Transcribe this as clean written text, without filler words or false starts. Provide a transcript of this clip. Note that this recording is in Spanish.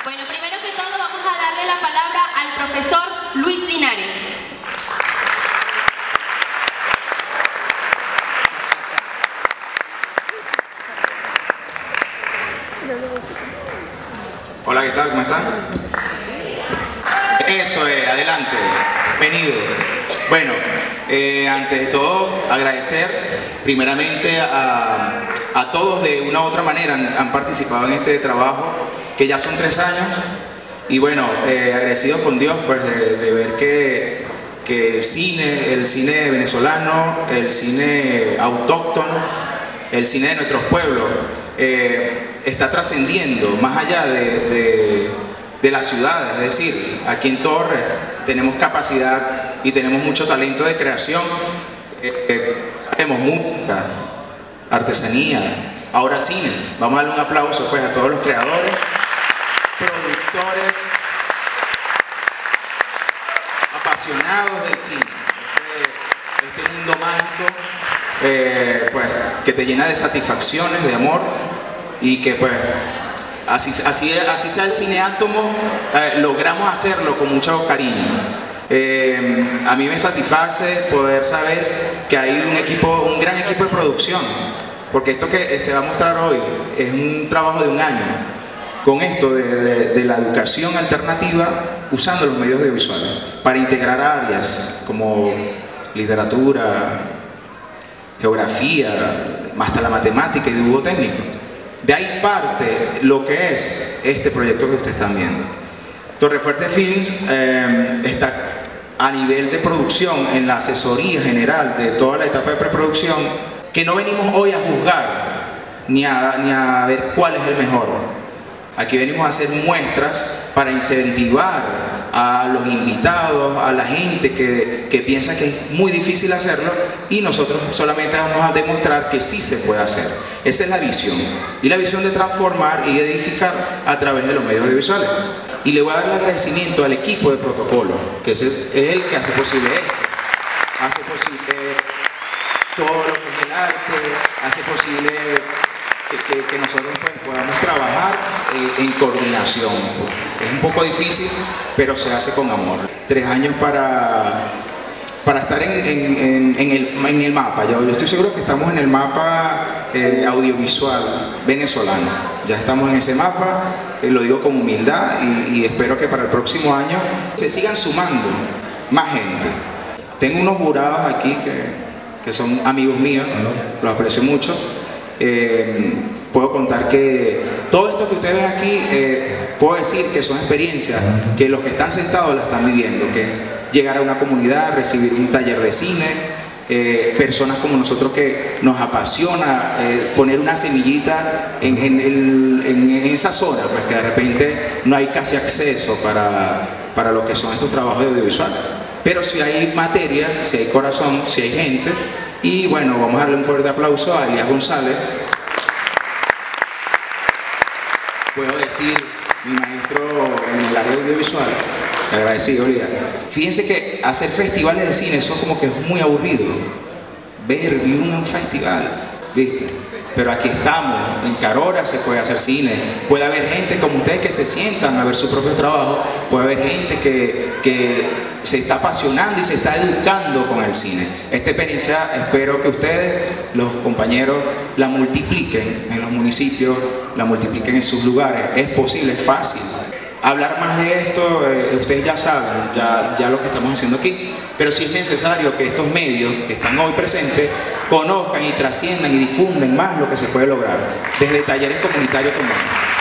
Bueno, primero que todo vamos a darle la palabra al profesor Luis Linares. Hola, ¿qué tal? ¿Cómo están? Eso es, adelante, venido. Bueno, antes de todo, agradecer primeramente a todos de una u otra manera han participado en este trabajo, que ya son 3 años, y bueno, agradecidos con Dios pues de ver que el cine venezolano, el cine autóctono, el cine de nuestros pueblos, está trascendiendo más allá de las ciudades. Es decir, aquí en Torres tenemos capacidad y tenemos mucho talento de creación. Tenemos música, artesanía, ahora cine. Vamos a darle un aplauso pues a todos los creadores, productores, apasionados del cine. Este mundo mágico pues, que te llena de satisfacciones, de amor, y que pues así sea el Cine Átomo, logramos hacerlo con mucho cariño. A mí me satisface poder saber que hay un gran equipo de producción, porque esto que se va a mostrar hoy es un trabajo de 1 año, con esto de la educación alternativa usando los medios audiovisuales, para integrar áreas como literatura, geografía, hasta la matemática y dibujo técnico. De ahí parte lo que es este proyecto que ustedes están viendo. Torrefuerte Films está a nivel de producción en la asesoría general de toda la etapa de preproducción, que no venimos hoy a juzgar ni a ver cuál es el mejor. Aquí venimos a hacer muestras para incentivar a los invitados, a la gente que piensa que es muy difícil hacerlo, y nosotros solamente vamos a demostrar que sí se puede hacer. Esa es la visión, y la visión de transformar y edificar a través de los medios audiovisuales. Y le voy a dar el agradecimiento al equipo de protocolo, que es el que hace posible esto, hace posible todo lo que es el arte, hace posible que nosotros pues, podamos trabajar en coordinación. Es un poco difícil, pero se hace con amor. 3 años para estar en el mapa. Yo estoy seguro que estamos en el mapa audiovisual venezolano. Ya estamos en ese mapa, lo digo con humildad, y espero que para el próximo año se sigan sumando más gente. Tengo unos jurados aquí que son amigos míos, los aprecio mucho. Puedo contar que todo esto que ustedes ven aquí, puedo decir que son experiencias que los que están sentados la están viviendo, que es llegar a una comunidad, recibir un taller de cine, personas como nosotros que nos apasiona poner una semillita en esa zona, pues que de repente no hay casi acceso para lo que son estos trabajos de audiovisual. Pero si hay materia, si hay corazón, si hay gente. Y bueno, vamos a darle un fuerte aplauso a Elías González. Puedo decir, mi maestro en el área audiovisual, agradecido, Elías. Fíjense que hacer festivales de cine, eso como que es muy aburrido. Ver un festival, ¿viste? Pero aquí estamos, en Carora se puede hacer cine, puede haber gente como ustedes que se sientan a ver su propio trabajo, puede haber gente que se está apasionando y se está educando con el cine. Esta experiencia espero que ustedes, los compañeros, la multipliquen en los municipios, la multipliquen en sus lugares. Es posible, es fácil. Hablar más de esto, ustedes ya saben, ya lo que estamos haciendo aquí, pero sí es necesario que estos medios que están hoy presentes conozcan y trasciendan y difunden más lo que se puede lograr desde talleres comunitarios como estos.